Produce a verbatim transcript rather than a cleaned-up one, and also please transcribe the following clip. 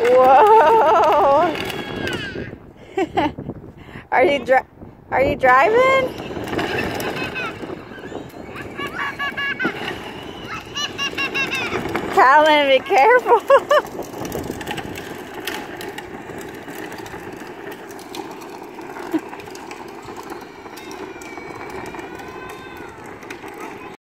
Whoa! Are you dri Are you driving? Calvin, be careful.